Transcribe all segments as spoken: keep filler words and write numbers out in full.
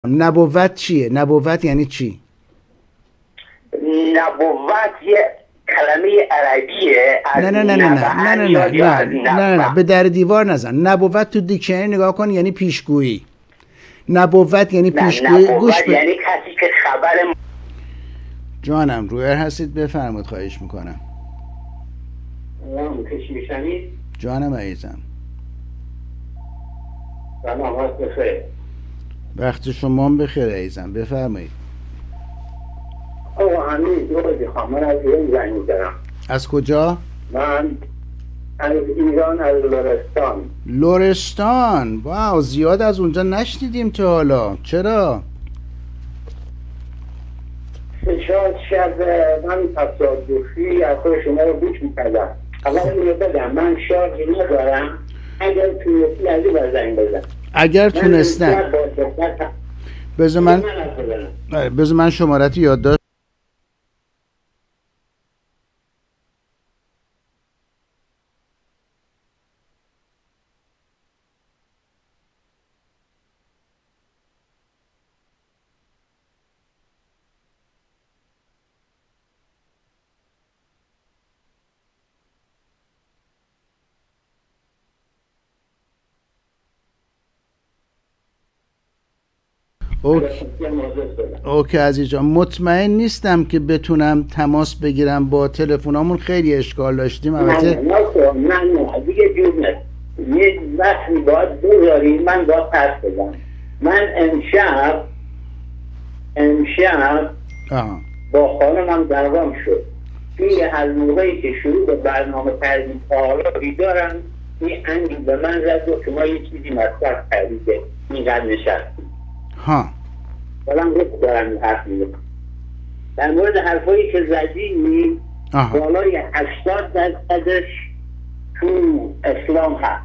نبوت چیه؟ نبوت یعنی چی؟ نبوت یه کلمه عربیه. نه نه نه نه نه نه نه نه نه نه نه به در دیوار نزن. نبوت تو دیکشنری نگاه کن یعنی پیشگویی. نبوت یعنی پیشگویی. گوش بده. یعنی کسی که خبر جانم روی هستید بفرمایید خواهش میکنم. کشی میشنید؟ جانم عزیزم. سلام وقت بخیر. وقت شما هم بخیر عزیزم بفرمایید. آقا همین دو بخوام من از ایران زنگ میزنم. از کجا؟ من از ایران، از لرستان. لرستان؟ واو زیاد از اونجا نشنیدیم تا حالا. چرا؟ سه چهار شب من تصادفی از خود شما رو گوش میکردم. اول اینو بدم من شارژ ندارم، اگر تونستی از این بر زنگ بزن. اگر تونستم بذار من بذار من شمارت یادداشت. اوکی اوکی عزیز جان، مطمئن نیستم که بتونم تماس بگیرم. با تلفنامون خیلی اشکال داشتیم. البته نه نه نه دیگه جور نه. یه وقتی باید بذاری من باید پس بدم. من امشب امشب آه. با خانمم دعوام شد. توی از موقعی که شروع به برنامه کردیم تا حالا بیدارم این انگی به من زد و شما یه چیزی مصرف کردیده اینقدر نشستیم. ها بلام گفت دارم حرف میزنم در مورد حرفایی که زدی بالای هشتاد درصدش تو اسلام هست.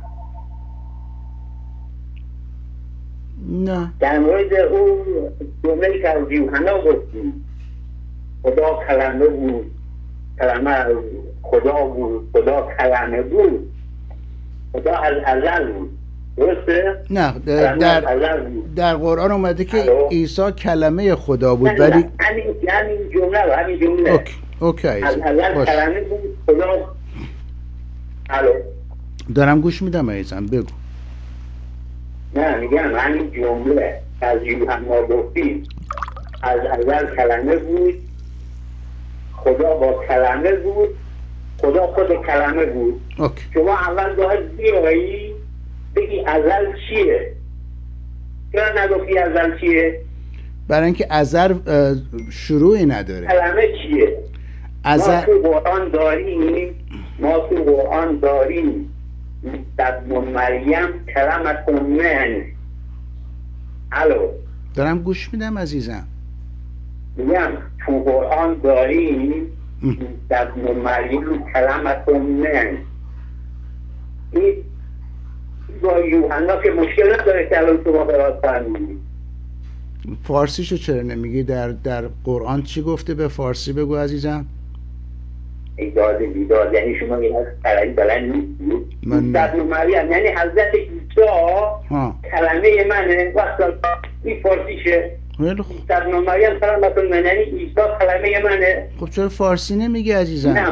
نه در مورد اون جمله‌ای که از یوحنا گفتی خدا کلمه بود، کلمه خدا بود، خدا کلمه بود، خدا از ازل بود، درسته؟ نه در در قرآن اومده که عیسی کلمه خدا بود ولی همین همین جمله رو همین جمله اوکی اوکی از ازل کلمه بود خدا. الو دارم گوش میدم عزیزم بگو. نه میگم همین جمله از یوحنا گفتی از ازل کلمه بود، خدا با کلمه بود، خدا خود کلمه بود. اوکی. شما اول باید بیایی بگی ازل چیه؟ چرا نگفتی ازل چیه؟ برای اینکه ازل شروعی نداره. کلمه چیه؟ ازل ما تو قرآن داریم ما تو قرآن داریم در مریم کلمت من. الو دارم گوش میدم عزیزم. میگم تو قرآن داریم در مریم کلمت من. این با یوحنا که مشکل نداره که الان شما برات فرمودید. فارسیشو چرا نمیگی؟ در در قرآن چی گفته؟ به فارسی بگو عزیزم. ایجاده بیداد یعنی شما این از قراری بلند نیستید. من در مریم یعنی حضرت عیسی کلمه منه. وقتا این فارسیشه در مریم کلمت من یعنی عیسی کلمه منه. خب چرا فارسی نمیگی عزیزم؟ نه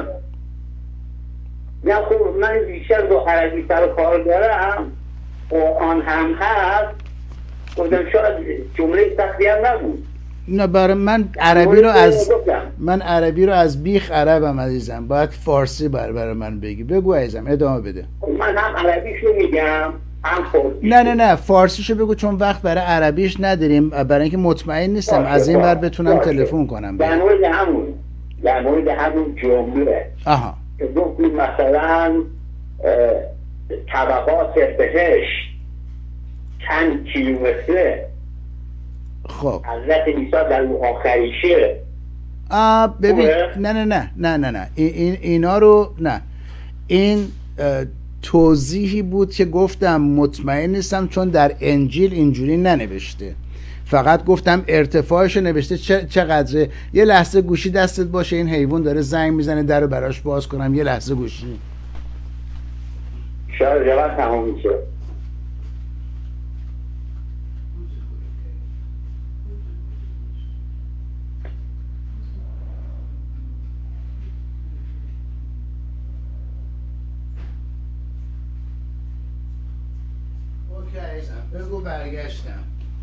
نه خب من بیشتر با عربی سر کار دارم. قرآن هم هست. گفتم شاید جمله سختی هم نبود. نه برای من عربی رو از من عربی رو از بیخ عربم عزیزم. باید فارسی بر برای من بگی. بگو عزیزم ادامه بده. من هم عربیشو میگم هم فارسی. نه نه نه فارسیشو بگو چون وقت برای عربیش نداریم. برای اینکه مطمئن نیستم باشه از این ور بتونم تلفن کنم. در مورد همون در مورد همون جمله آها که گفتیم مثلا طبقات بهشت چند کیلومتره. خب حضرت عیسی در آخریشه. آه ببین نه نه نه نه نه نه این اینا رو نه. این توضیحی بود که گفتم مطمئن نیستم چون در انجیل اینجوری ننوشته. فقط گفتم ارتفاعش نوشته چقدره. یه لحظه گوشی دستت باشه. این حیوان داره زنگ میزنه در رو براش باز کنم. یه لحظه گوشی. شاید جواب تمام میشه. عزیزم بگو برگشتم.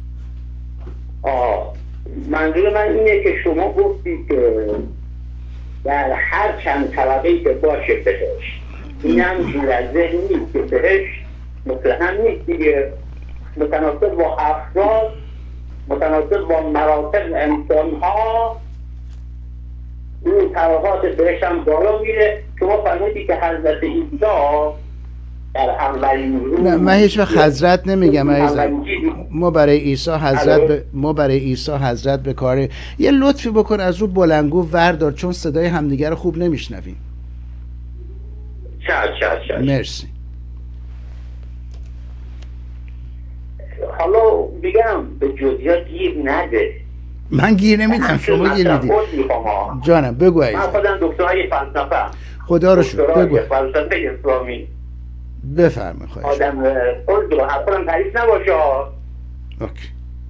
آه منظور من اینه که شما گفتید که در هر چند طبقه‌ای که باشه بهشت، اینم جور از ذهن نیست که بهشت متهم نیست دیگه، متناسب با افراد، متناسب با مراتب انسان‌ها، اون طبقات بهشت هم بالا میره. شما فرمودید که حضرت عیسی در اولین روز، نه من هیچ وقت حضرت نمیگم عزیزم، ما برای عیسی حضرت ب... ما برای عیسی حضرت به کار. یه لطفی بکن از رو بلندگو وردار، چون صدای همدیگه رو خوب نمیشنویم. چش چش چش. مرسی. حالا بگم به جزئیات گیر نده. من گیر نمیدم، شما گیر میدید. جانم بگو عزیزم. من خودم دکترای فلسفه. خدا رو شکر. بگو. فلسفه اسلامی. بفرمایید خواهش. آدم خود رو حرفم تعریف نباشه. اوکی.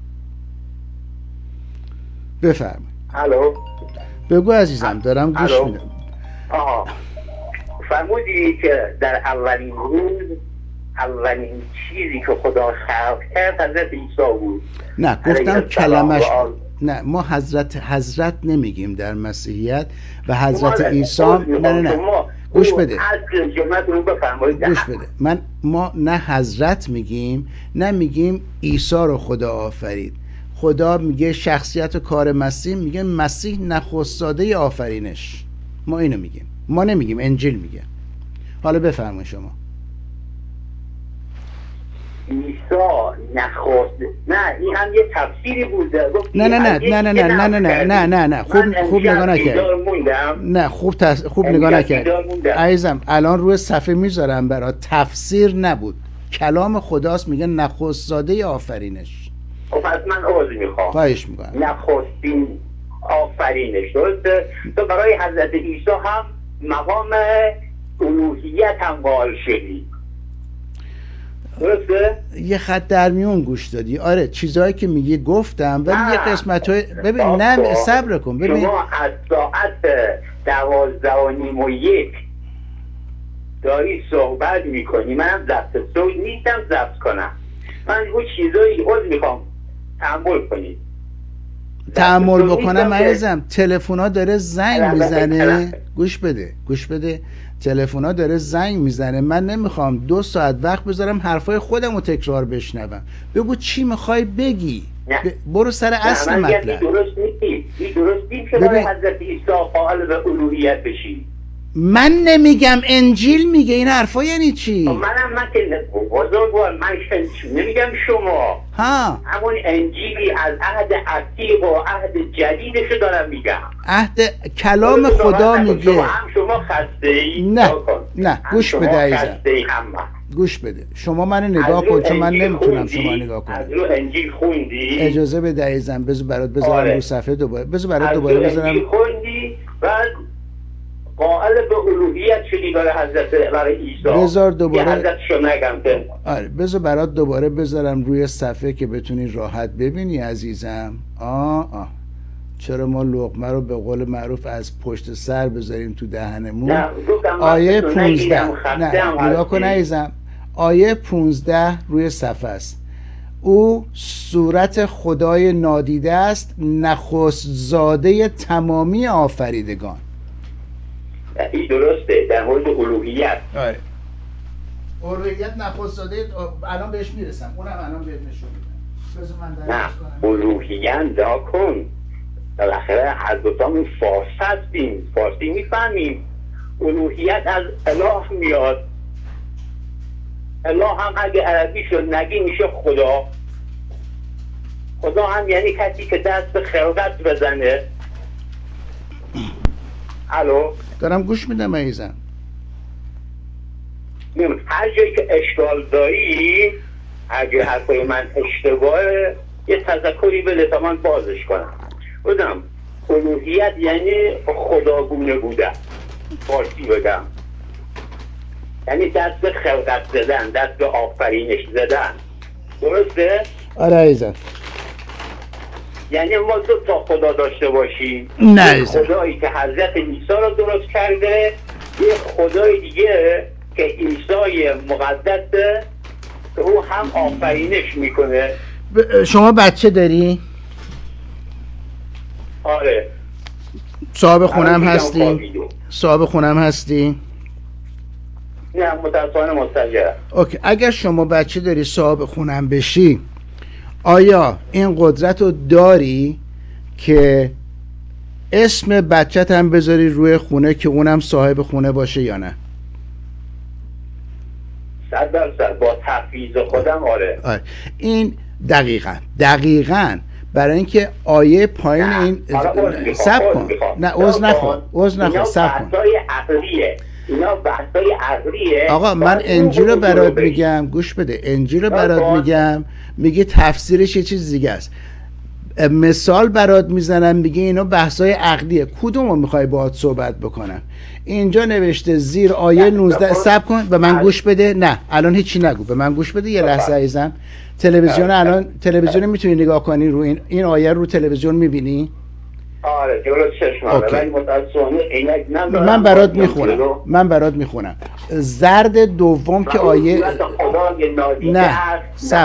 بفرمایید. الو. بگو عزیزم دارم گوش میدم. آها. فرمودی که در اولین روز اولین چیزی که خدا خلق کرد حضرت عیسی بود. نه گفتم کلمش نه، ما حضرت حضرت نمیگیم در مسیحیت و حضرت عیسی. نه نه نه گوش بده گوش بده من ما نه حضرت میگیم نه میگیم عیسی رو خدا آفرید. خدا میگه شخصیت و کار مسیح، میگه مسیح نخست زاده آفرینش. ما اینو میگیم، ما نمیگیم، انجیل میگه. حالا بفرمایید شما. عیسی نخواست، نه این هم یه تفسیری بود. نه نه نه نه نه نه نه نه نه نه نه خوب خوب نگاه نکرد. نه خوب تس... خوب نگاه نکرد عزیزم. الان روی صفحه میذارم برات. تفسیر نبود، کلام خداست، میگه نخست زاده آفرینش. خب پس من عذر میخوام. خواهش میکنم. نخستین آفرینش، درسته؟ تو برای حضرت عیسی هم مقام الوهیت هم قائل شدی، درسته؟ یه خط در میون گوش دادی. آره چیزایی که میگی گفتم، ولی یه قسمتای ببین نه صبر کن. ببین شما از ساعت دوازده و نیم و یک داری صحبت میکنی، منم ضبط صوت نیستم ضبط کنم. من اون چیزایی عذر میخوام تحمل کنید. تحمل بکنم عزیزم. تلفن‌ها داره زنگ میزنه. گوش بده گوش بده تلفن‌ها داره زنگ میزنه. من نمیخوام دو ساعت وقت بذارم حرفای خودم رو تکرار بشنوم. بگو چی میخوای بگی. ب... برو سر اصل مطلب. نه درست نیست. درست نیست که برای حضرت عیسی قائل به الوهیت بشی. من نمیگم، انجیل میگه. این حرفا یعنی چی؟ منم من که بزرگوار من نمیگم شما. ها همون انجیلی از عهد عتیق و عهد جدیدشو دارم میگم. عهد کلام خدا میگه. شما هم شما خسته ای. نه نه گوش بده عزیزم. گوش بده. شما من نگاه کن چون من نمیتونم شما نگاه کنم. از رو انجیل خوندی؟ اجازه بده عزیزم. بذار برات بذارم آره. رو صفحه دوباره. بذار برات دوباره بذارم. انجیل خوندی بعد قائل به الوهیت شدی برای حضرت برای عیسی. بذار دوباره حضرت شو نگم. آره بذار برات دوباره بذارم روی صفحه که بتونی راحت ببینی عزیزم. آه آه چرا ما لقمه رو به قول معروف از پشت سر بذاریم تو دهنمون؟ آیه پونزده. نه نگاه کن عزیزم. آیه پونزده روی صفحه است. او صورت خدای نادیده است، نخست زاده تمامی آفریدگان. این درسته در مورد الوهیت. آره الوهیت نخست زاده. الان بهش میرسم، اونم الان بهت نشون میدم. نه الوهیت دا کن. بالاخره هر دوتامون فارسی هستیم، فارسی میفهمیم. الوهیت از اله میاد. اله هم اگه عربی شد نگی میشه خدا. خدا هم یعنی کسی که دست به خلقت بزنه. الو دارم گوش میدم عزیزم. هر جایی که اشکال داری، اگه حرفای من اشتباهه یه تذکری بده تا من بازش کنم. بودم الوهیت یعنی خداگونه بودن، فارسی بگم یعنی دست به خلقت زدن، دست به آفرینش زدن، درسته؟ آره عزیزم. یعنی ما دو تا خدا داشته باشیم. نه خدایی که حضرت عیسی رو درست کرده، یه خدای دیگه که عیسی مقدس که او هم آفرینش میکنه. شما بچه داری؟ آره. صاحب خونم هستی؟ صاحب خونم هستی؟ نه متاسفانه مستاجرم. اوکی، اگر شما بچه داری صاحب خونم بشی، آیا این قدرت رو داری که اسم بچت هم بذاری روی خونه که اونم صاحب خونه باشه یا نه؟ صد درصد با تفویض خودم. آره. آره. این دقیقاً دقیقاً برای اینکه آیه پایین این سب کن، نه عوض نخور عوض نخور سب کن. اینا بحثای عقلیه. آقا من انجیل رو برات میگم، گوش بده، انجیل رو برات میگم، میگه تفسیرش یه چیز دیگه است. مثال برات میزنم، میگه اینا بحثای عقلیه. کدوم رو میخوای باهات صحبت بکنم؟ اینجا نوشته زیر آیه نوزده. صبر کن به من گوش بده. نه الان هیچی نگو، به من گوش بده یه لحظه عزیزم. تلویزیون الان تلویزیون میتونی نگاه کنی، رو این این آیه رو تلویزیون میبینی؟ آره جلو چشمم. ولی متأسفانه عینک ندارم. من برات میخونم من برات میخونم زرد دوم که آیه نه سب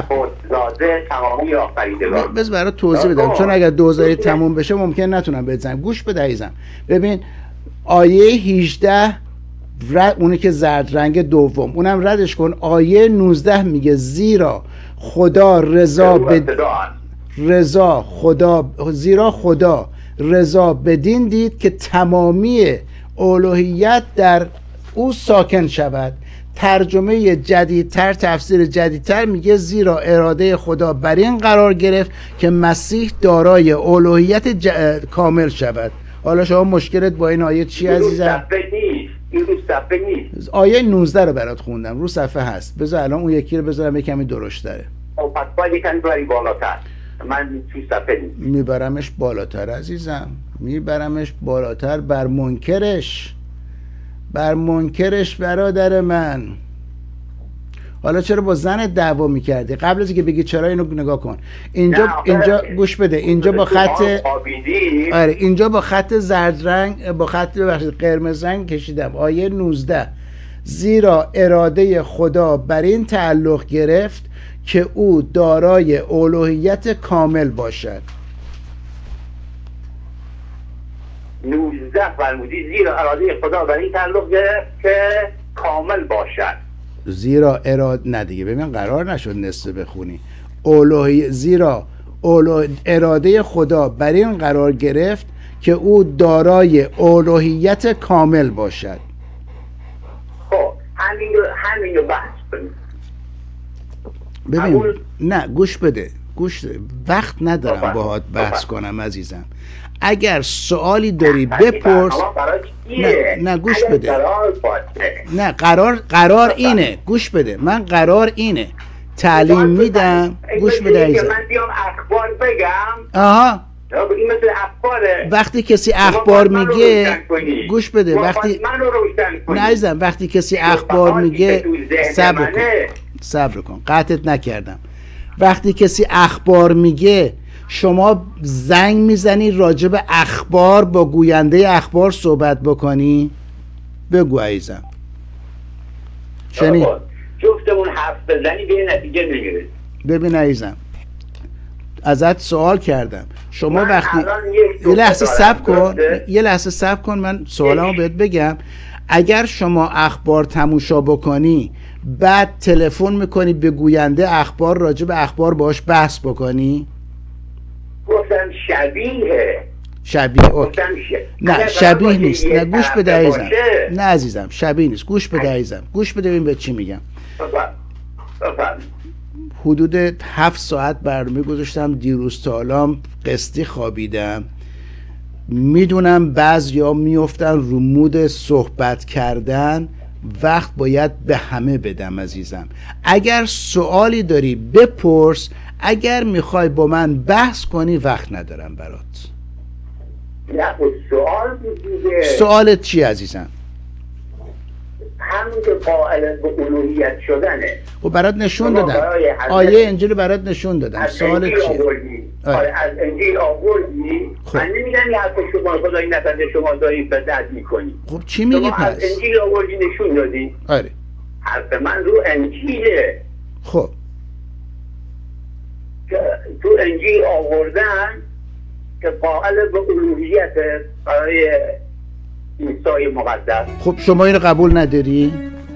بذار برات توضیح بدم، چون اگر دوزاری تموم بشه ممکن نتونم بزنم. گوش بده عزیزم. ببین آیه هجده رد، اونی که زرد رنگ دوم، اونم ردش کن. آیه نوزده میگه زیرا خدا رضا به رضا خدا زیرا خدا رضا بدین دید که تمامی الوهیت در او ساکن شود. ترجمه جدیدتر، تفسیر جدیدتر میگه زیرا اراده خدا بر این قرار گرفت که مسیح دارای الوهیت ج... کامل شود. حالا شما مشکلت با این آیه چی عزیزم؟ این رو صفحه نیست. آیه نوزده رو برات خوندم، رو صفحه هست. بذار الان اون یکی رو بذارم یه کمی درشت داره. خب پس باید یکم بری بالاتر. من تو صفحه نیست. میبرمش بالاتر عزیزم، میبرمش بالاتر بر منکرش، بر منکرش برادر من. حالا چرا با زن دعوا میکردی؟ قبل از اینکه بگی چرا اینو نگاه کن. اینجا اینجا گوش بده، اینجا با خط آره اینجا با خط زرد رنگ، با خط ببخشید قرمز رنگ کشیدم. آیه نوزده زیرا اراده خدا بر این تعلق گرفت که او دارای الوهیت کامل باشد. نوزده فرمودی زیرا اراده خدا بر این تعلق گرفت که کامل باشد. زیرا اراده نه دیگه، ببین قرار نشد نصف بخونی. الوهی زیرا اولو... اراده خدا بر این قرار گرفت که او دارای الوهیت کامل باشد. خب همین رو همین رو بحث کنیم. ببین اول... نه گوش بده، گوش ده. وقت ندارم باهات بحث کنم عزیزم. اگر سوالی داری بپرس. نه نه گوش بده. نه قرار قرار اینه، گوش بده، من قرار اینه تعلیم میدم. گوش بده عزیزم. من بیام اخبار بگم. آها این مثل اخباره. وقتی کسی اخبار میگه گوش بده، وقتی نه عزیزم وقتی کسی اخبار میگه صبر کن صبر کن قطعت نکردم. وقتی کسی اخبار میگه شما زنگ میزنی راجع به اخبار با گوینده اخبار صحبت بکنی؟ بگو عزیزم. شنی؟ جفتمون حرف بزنی به نتیجه نمیرسی. ببین عزیزم ازت سوال کردم. شما وقتی یه لحظه صبر کن یه لحظه صبر کن من سوالمو بهت بگم. اگر شما اخبار تماشا بکنی بعد تلفن میکنی به گوینده اخبار راجع به اخبار باش بحث بکنی؟ گفتم شبیه شبیه اوکی. نه شبیه نیست. نه گوش بده عزیزم. نه عزیزم شبیه نیست. گوش بده عزیزم. گوش بده ببین به چی میگم. حدود هفت ساعت برنامه گذاشتم دیروز تا الان قسطی خوابیدم. میدونم بعضیا میافتن رو مود صحبت کردن، وقت باید به همه بدم عزیزم. اگر سوالی داری بپرس، اگر میخوای با من بحث کنی وقت ندارم برات. نه سوال دیگه. سوالت چی عزیزم؟ همون که قائل به الوهیت شدنه. خب برات نشون دادم. آیه انجیل برات نشون دادم. سوالت چیه؟ آره از انجیل آوردی. خب. من نمیگم یه حرف شما خدایی نکنه شما داری بدعت میکنی. خب چی میگی پس؟ از انجیل آوردی نشون دادی. آره. حرف من رو انجیله. خب که تو انجیل آوردن که قائل به الوهیت برای عیسی مقدس. خب شما اینو قبول نداری؟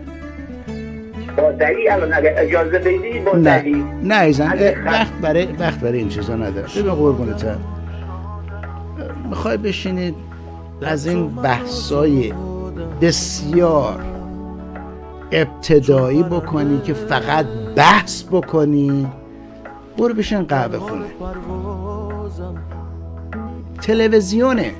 با دلیل الان اگه اجازه بدی با نه دلیل. نه ایزن وقت برای وقت برای این چیزا ندارم. ببین قربونتم، میخوای بشینید از این بحثای بسیار ابتدایی بکنی که فقط بحث بکنی، برو بشین قهوه خونه. تلویزیونه،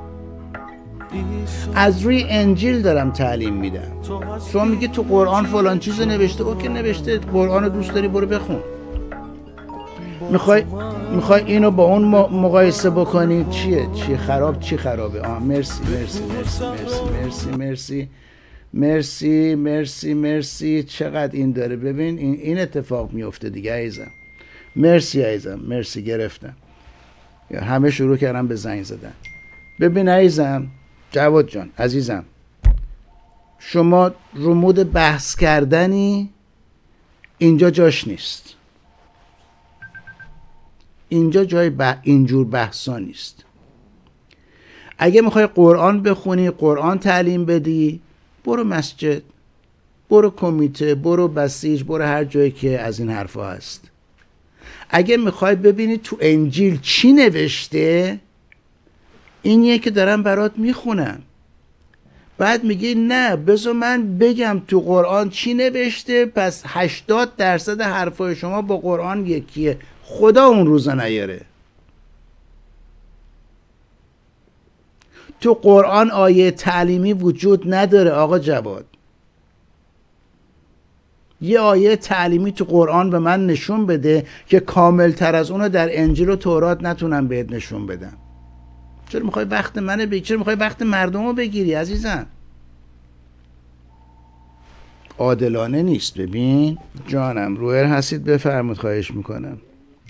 از روی انجیل دارم تعلیم میدم. شما میگی تو قرآن فلان چیزو نوشته، اوکی نوشته، قرآن رو دوست داری برو بخون. میخوای میخوای اینو با اون مقایسه بکنی، چیه چی خراب چی خرابه؟ آه مرسی مرسی مرسی مرسی مرسی مرسی مرسی مرسی مرسی چقدر این داره. ببین این این اتفاق میفته دیگه عزیزم. مرسی عزیزم، مرسی گرفتم. همه شروع کردن به زنگ زدن. ببین عزیزم، جواد جان عزیزم، شما رمود بحث کردنی، اینجا جاش نیست. اینجا جای بح... اینجور بحثا نیست. اگه میخوای قرآن بخونی، قرآن تعلیم بدی، برو مسجد، برو کمیته، برو بسیج، برو هر جایی که از این حرفا هست. اگه میخوای ببینی تو انجیل چی نوشته، اینیه که دارم برات میخونم. بعد میگی نه بذار من بگم تو قرآن چی نوشته، پس هشتاد درصد حرفای شما با قرآن یکیه. خدا اون روزا نیاره. تو قرآن آیه تعلیمی وجود نداره آقا جواد. یه آیه تعلیمی تو قرآن به من نشون بده که کامل تر از اونو در انجیل و تورات نتونم بهت نشون بدم. چرا میخوای وقت منو بگیری؟ چرا میخوای وقت مردم رو بگیری عزیزم؟ عادلانه نیست. ببین جانم، رویر هستید، بفرمود، خواهش میکنم.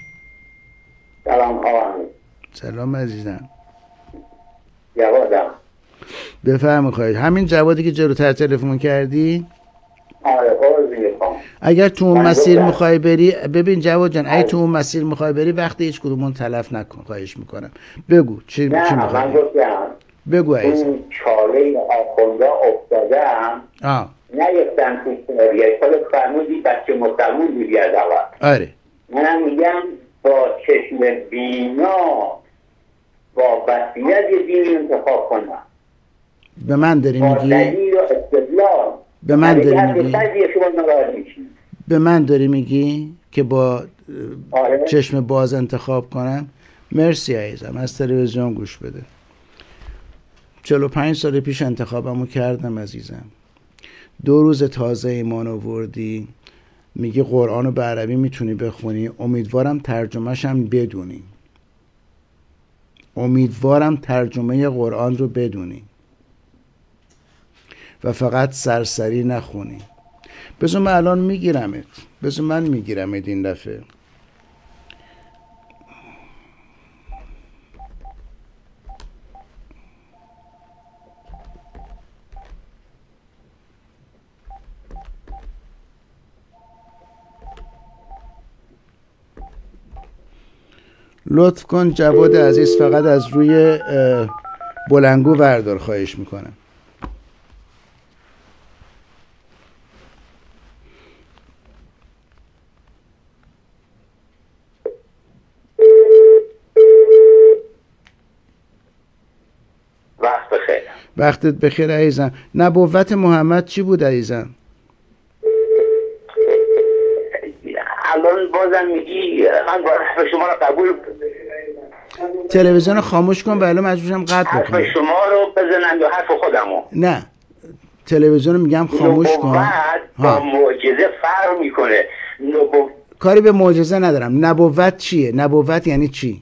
سلام آقا. سلام عزیزم. جوادم. بفرمود خواهش. همین جوادی که جلوتر تلفن کردی؟ آره عرض میخوام. اگر تو اون مسیر میخوای بری، ببین جواد جان، اگه تو اون مسیر میخوای بری وقت هیچ کدومون تلف نکن، خواهش میکنم. بگو چی نه چی میخوای؟ من گفتم بگو عزیزم. اون چاله آخونده افتادم. آه نیفتن تو سریه خود فرمودی بچه مسلمون دیگه از اول. آره منم میگم با چشم بینا با بصیرت یه دینی انتخاب کنم. به من داری با میگی؟ دلیل و استدلال. به من داری میگی؟ به من داری میگی که با آره. چشم باز انتخاب کنم؟ مرسی عزیزم، از تلویزیون گوش بده. چهل و پنج سال پیش انتخابمو کردم عزیزم. دو روز تازه ایمان آوردی، میگی قرآنو به عربی میتونی بخونی، امیدوارم ترجمهش هم بدونی. امیدوارم ترجمه قرآن رو بدونی و فقط سرسری نخونی. بذار من الان میگیرمت، بذار من میگیرمت این دفعه. لطف کن جواد عزیز، فقط از روی بلنگو وردار، خواهش میکنم. وقت بخیر. وقتت بخیر عزیزم. نبوت محمد چی بود عزیزم؟ الان بازم میگی من حرف شما رو قبول، تلویزیون رو خاموش کن و الان مجبورم قطع حرف بکنم. شما رو بزنم یا حرف خودمو؟ نه تلویزیون رو میگم خاموش کن. نبوت با معجزه فرق میکنه. نبوت کاری به معجزه ندارم. نبوت چیه؟ نبوت یعنی چی؟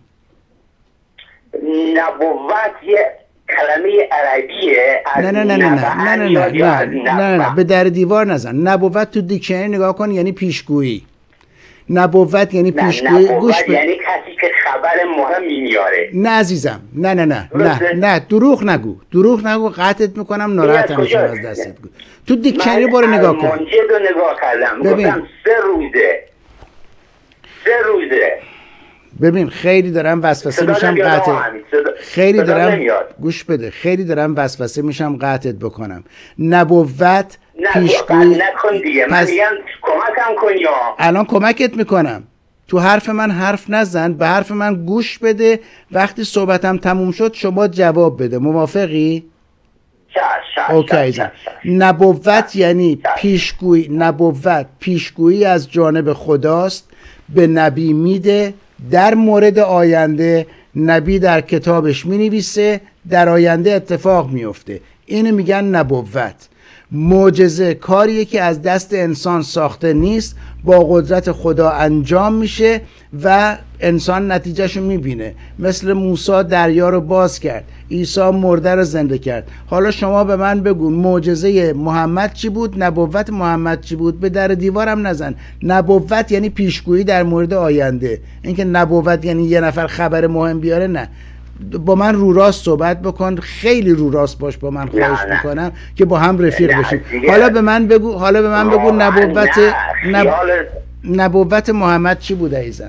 نبوت یه کلمه عربیه. نه نه نه نه نه نه نه نه نه نه به در دیوار نزن. نبوت تو دیکشنری نگاه کن یعنی پیشگویی. نبوت یعنی پیشگویی. گوش بده. یعنی کسی که خبر مهمی میاره. نه عزیزم، نه نه نه نه نه دروغ نگو، دروغ نگو، قطعت میکنم، ناراحتم میشم از دستت. گو تو دیکشنری برو نگاه کن. من منجد رو نگاه کردم، گفتم سه روزه سه روزه ببین خیلی دارم وسوسه میشم قطع خیلی دارم گوش بده، خیلی دارم وسوسه میشم قطعت بکنم. نبوت پیشگویی نکن دیگه. من میگم کمکم کن. یا الان کمکت میکنم، تو حرف من حرف نزن، به حرف من گوش بده، وقتی صحبتم تموم شد شما جواب بده. موافقی؟ اوکی. نبوت یعنی پیشگویی، نبوت پیشگویی از جانب خداست، به نبی میده در مورد آینده. نبی در کتابش می نویسه، در آینده اتفاق میفته. اینو میگن نبوت. معجزه کاریه که از دست انسان ساخته نیست، با قدرت خدا انجام میشه و انسان نتیجهشو میبینه. مثل موسی دریا رو باز کرد، عیسی مرده رو زنده کرد. حالا شما به من بگو معجزه محمد چی بود؟ نبوت محمد چی بود؟ به در دیوارم نزن. نبوت یعنی پیشگویی در مورد آینده. اینکه نبوت یعنی یه نفر خبر مهم بیاره، نه. با من رو راست صحبت بکن، خیلی رو راست باش با من، خواهش میکنم که با هم رفیق بشیم. حالا به من بگو، حالا به من بگو نبوت نب... نبوت محمد چی بود عزیزم؟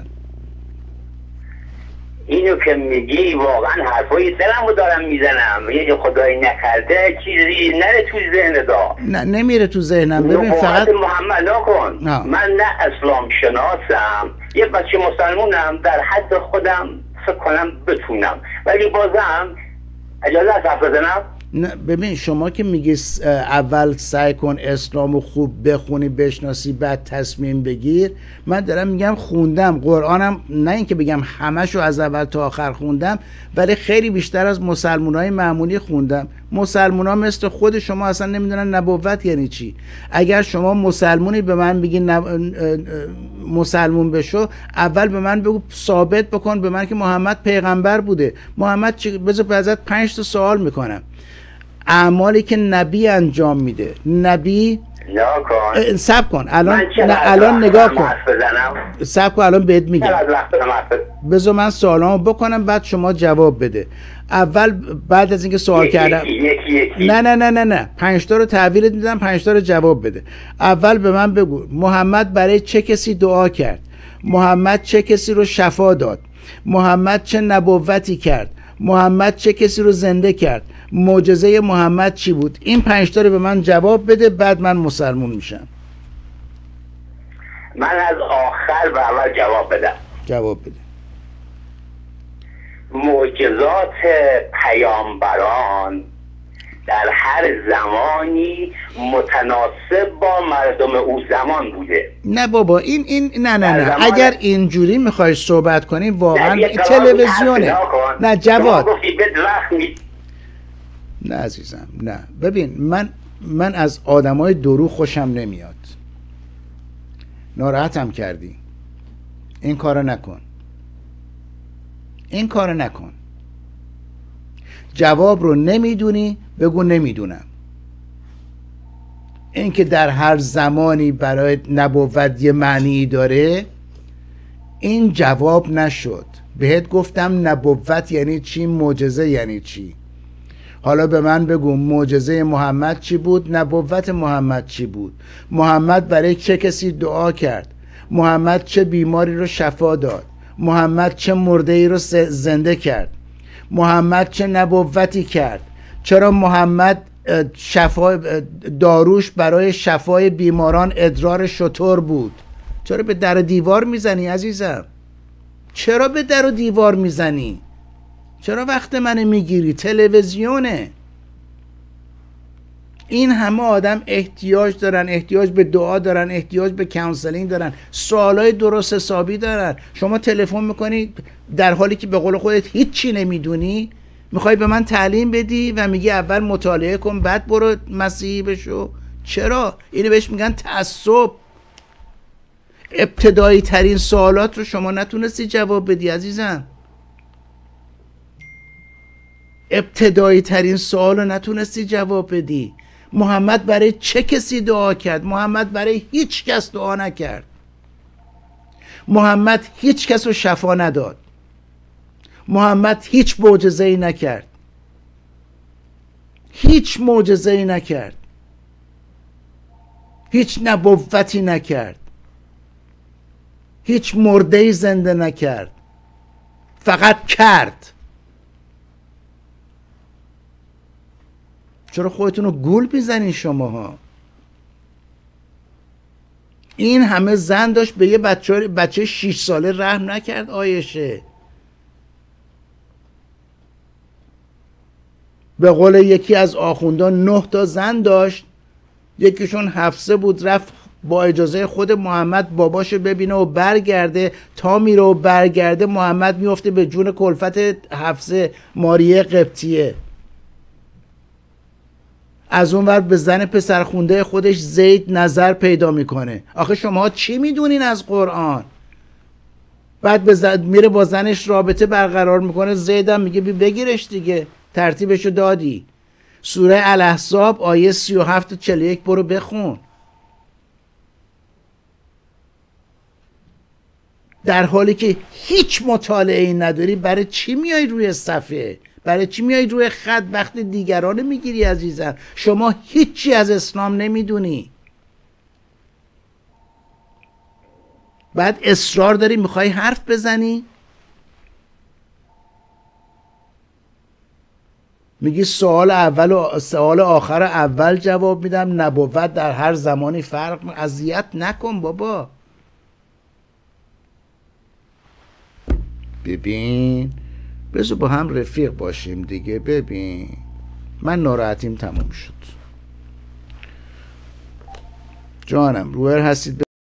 اینو که میگی واقعا حرفای دلمو دارم میزنم، یه خدایی نکرده چیزی نره تو ذهن دا. نه نمیره تو ذهنم. ببین فقط محمد کن. آه. من نه اسلام شناسم، یه بچه مسلمونم، در حد خودم فکر کنم بتونم، ولی بازم اجازه هست حرف بزنم؟ نه ببین شما که میگی اول سعی کن اسلامو خوب بخونی بشناسی بعد تصمیم بگیر، من دارم میگم خوندم قرآنم، نه اینکه بگم همشو از اول تا آخر خوندم، ولی خیلی بیشتر از مسلمانای معمولی خوندم. مسلمونا مثل خود شما اصلا نمیدونن نبوت یعنی چی. اگر شما مسلمونی به من بگی نب... مسلمون بشو، اول به من بگو، ثابت بکن به من که محمد پیغمبر بوده. محمد چی؟ بذار ازت پنج تا سوال میکنم. اعمالی که نبی انجام میده، نبی سب کن الان، نه الان نگاه کن، سب کن الان بهت میگم، بذار من سوالامو بکنم بعد شما جواب بده. اول بعد از اینکه سوال کردم نه نه نه نه نه پنج تا رو تحویلت میدم، پنج تا رو جواب بده. اول به من بگو محمد برای چه کسی دعا کرد؟ محمد چه کسی رو شفا داد؟ محمد چه نبوتی کرد؟ محمد چه کسی رو زنده کرد؟ معجزه محمد چی بود؟ این پنج تا رو به من جواب بده، بعد من مسلمون میشم. من از آخر به اول جواب بدم. جواب بده. معجزات پیامبران در هر زمانی متناسب با مردم او زمان بوده. نه بابا این این نه نه نه اگر اینجوری میخوای صحبت کنی واقعا تلویزیونه. نه جواد نه عزیزم، نه ببین من من از آدمای دروغ خوشم نمیاد. ناراحتم کردی. این کارو نکن. این کارو نکن. جواب رو نمیدونی بگو نمیدونم. این که در هر زمانی برای نبوت یه معنی داره، این جواب نشد. بهت گفتم نبوت یعنی چی، معجزه یعنی چی. حالا به من بگو معجزه محمد چی بود، نبوت محمد چی بود؟ محمد برای چه کسی دعا کرد؟ محمد چه بیماری رو شفا داد؟ محمد چه مرده ای رو زنده کرد؟ محمد چه نبوتی کرد؟ چرا محمد شفا داروش برای شفای بیماران ادرار شتر بود؟ چرا به در و دیوار میزنی عزیزم؟ چرا به در و دیوار میزنی؟ چرا وقت منو میگیری؟ تلویزیونه. این همه آدم احتیاج دارن، احتیاج به دعا دارن، احتیاج به کانسلینگ دارن، سوالای درست حسابی دارن. شما تلفن میکنی در حالی که به قول خودت هیچی نمیدونی، میخوای به من تعلیم بدی و میگی اول مطالعه کن بعد برو مسیحی بشو. چرا؟ اینو بهش میگن تعصب. ابتدایی ترین سوالات رو شما نتونستی جواب بدی عزیزم. ابتدایی ترین سوال رو نتونستی جواب بدی. محمد برای چه کسی دعا کرد؟ محمد برای هیچ کس دعا نکرد. محمد هیچ کس رو شفا نداد. محمد هیچ معجزه‌ای نکرد. هیچ معجزه‌ای نکرد. هیچ نبوتی نکرد. هیچ مرده‌ای زنده نکرد. فقط کرد. چرا خودتون رو گول میزنین شماها؟ این همه زن داشت به یه بچه بچه شیش ساله رحم نکرد آیشه. به قول یکی از آخوندان نه تا زن داشت، یکیشون حفصه بود، رفت با اجازه خود محمد باباشو ببینه و برگرده. تا میره و برگرده محمد میفته به جون کلفت حفصه، ماریه قبطیه. از اون ور به زن پسرخونده خودش زید نظر پیدا میکنه. آخه شما چی میدونین از قرآن؟ بعد به زد میره با زنش رابطه برقرار میکنه، زیدم میگه بی بگیرش دیگه، ترتیبشو دادی. سوره الاحزاب آیه سی و هفت و چهل و یک برو بخون. در حالی که هیچ مطالعه‌ای نداری، برای چی میای روی صفحه؟ برای چی میای روی خط وقت دیگران میگیری عزیزم؟ شما هیچی از اسلام نمیدونی. بعد اصرار داری میخوای حرف بزنی؟ میگی سوال اول و سوال آخر اول جواب میدم، نبوت در هر زمانی فرق می... اذیت نکن بابا. ببین بذار با هم رفیق باشیم دیگه. ببین من ناراحتیم تموم شد. جانم رویر هستید؟